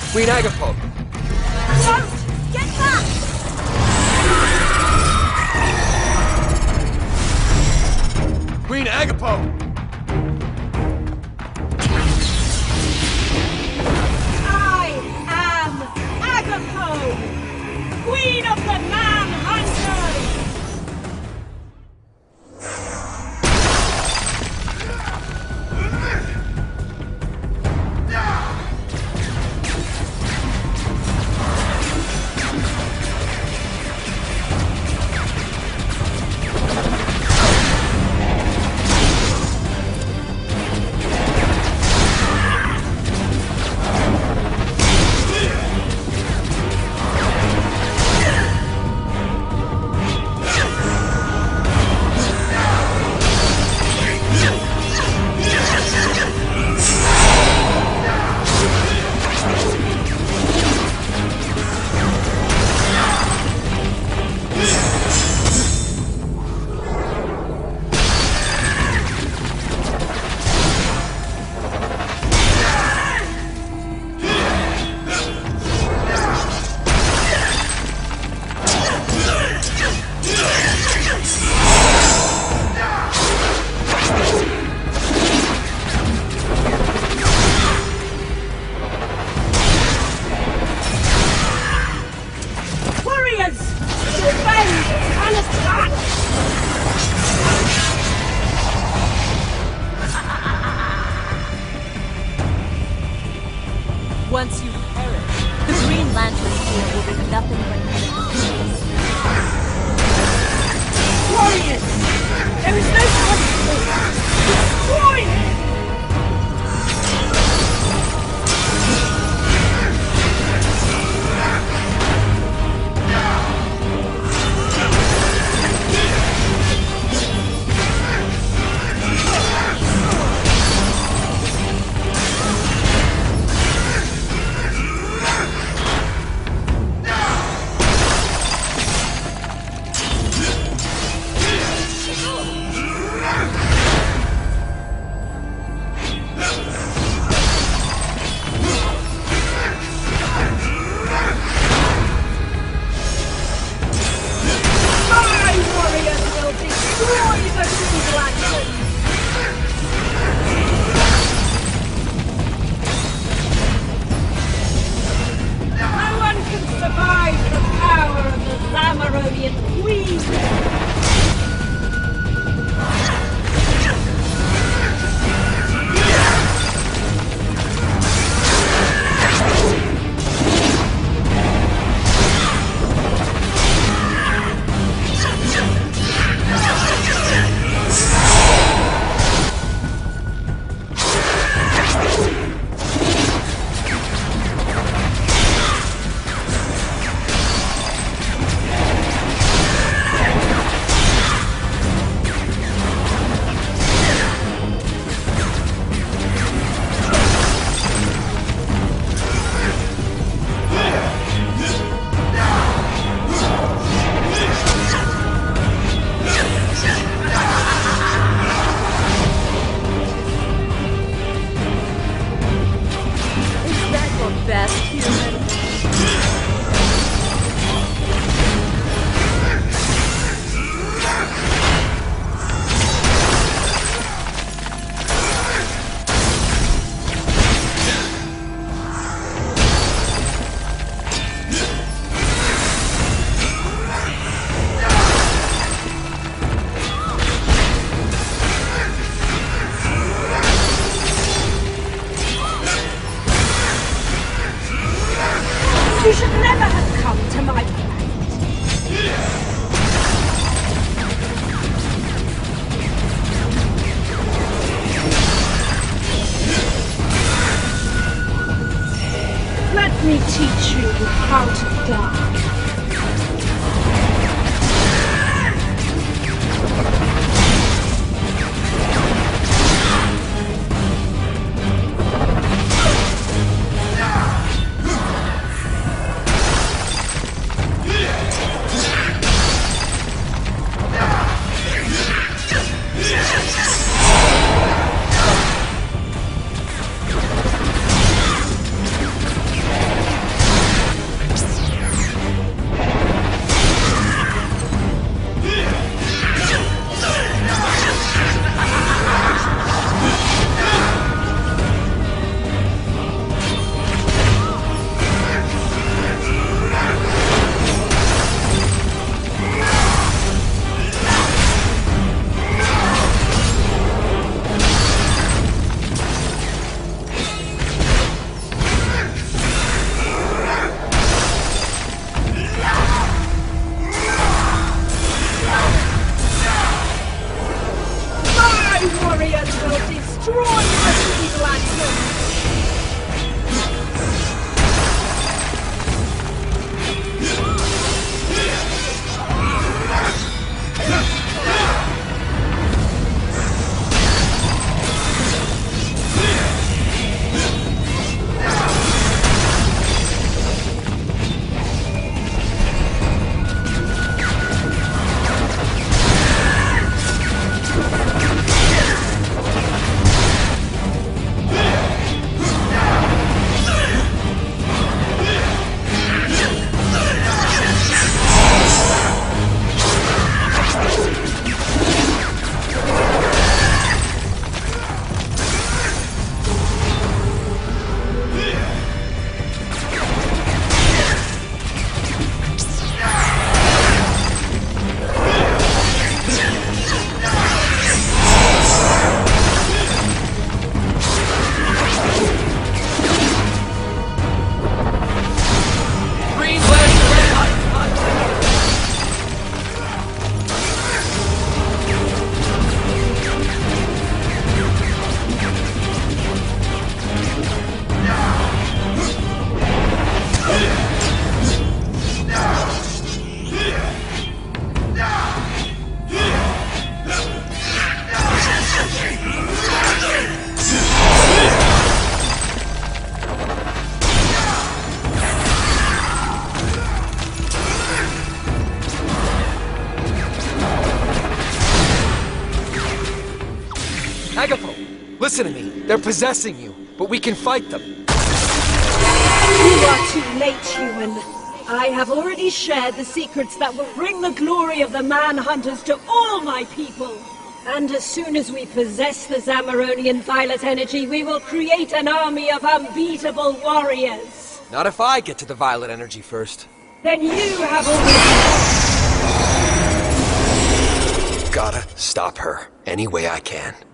Queen Agapop! Don't! Get back! Queen Agapop! I am Agapo, Queen of the Manhunters! Once you perish, the Green Lantern's here will be nothing but chaos. Warriors! There is no time to wait! Destroy him! You should never have come to my planet. Let me teach you how to die. Listen to me. They're possessing you, but we can fight them. You are too late, human. I have already shared the secrets that will bring the glory of the Manhunters to all my people. And as soon as we possess the Zamaronian violet energy, we will create an army of unbeatable warriors. Not if I get to the violet energy first. Then you have already... Gotta stop her any way I can.